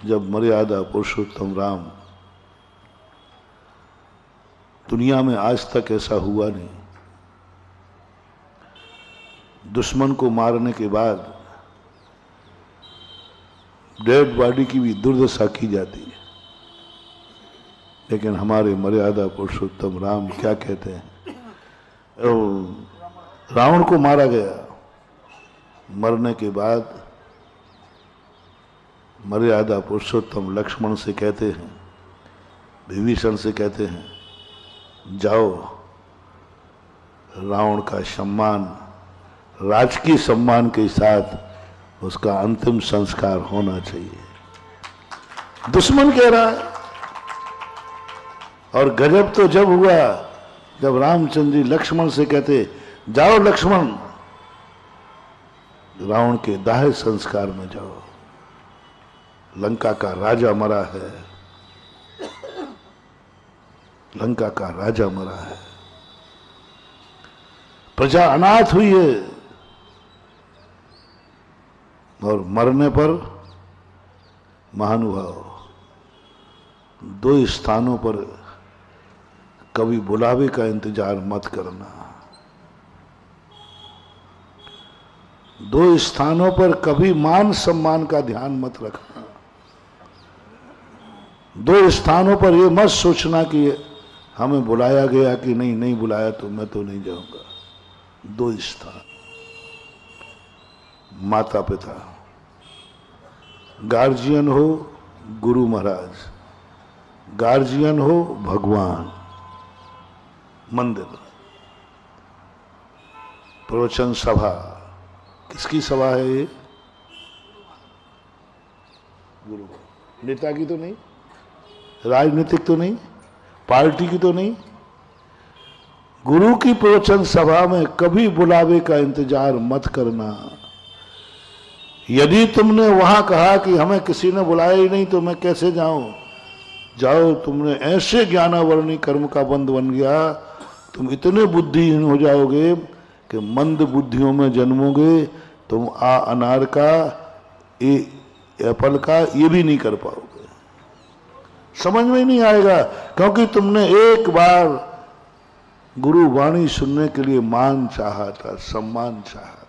जब मर्यादा पुरुषोत्तम राम, दुनिया में आज तक ऐसा हुआ नहीं, दुश्मन को मारने के बाद डेड बॉडी की भी दुर्दशा की जाती है, लेकिन हमारे मर्यादा पुरुषोत्तम राम क्या कहते हैं? रावण को मारा गया, मरने के बाद मर्यादा पुरुषोत्तम लक्ष्मण से कहते हैं, विभीषण से कहते हैं, जाओ रावण का सम्मान, राजकीय सम्मान के साथ उसका अंतिम संस्कार होना चाहिए। दुश्मन कह रहा है। और गजब तो जब हुआ जब रामचंद्र जी लक्ष्मण से कहते, जाओ लक्ष्मण रावण के दाह संस्कार में जाओ, लंका का राजा मरा है, लंका का राजा मरा है, प्रजा अनाथ हुई है, और मरने पर महानुभाव दो स्थानों पर कभी बुलावे का इंतजार मत करना, दो स्थानों पर कभी मान सम्मान का ध्यान मत रखना, दो स्थानों पर यह मत सोचना कि हमें बुलाया गया कि नहीं, नहीं बुलाया तो मैं तो नहीं जाऊंगा। दो स्थान, माता पिता, गार्जियन हो गुरु महाराज, गार्जियन हो भगवान, मंदिर, प्रवचन सभा। किसकी सभा है ये? गुरु। नेता की तो नहीं, राजनीतिक तो नहीं, पार्टी की तो नहीं। गुरु की प्रवचन सभा में कभी बुलावे का इंतजार मत करना। यदि तुमने वहां कहा कि हमें किसी ने बुलाया ही नहीं तो मैं कैसे जाऊं, जाओ, तुमने ऐसे ज्ञानावरणी कर्म का बंध बन गया, तुम इतने बुद्धिहीन हो जाओगे कि मंद बुद्धियों में जन्मोगे, तुम अनार का, एप्पल का ये भी नहीं कर पाओगे, समझ में नहीं आएगा, क्योंकि तुमने एक बार गुरु वाणी सुनने के लिए मान चाहा था, सम्मान चाहा।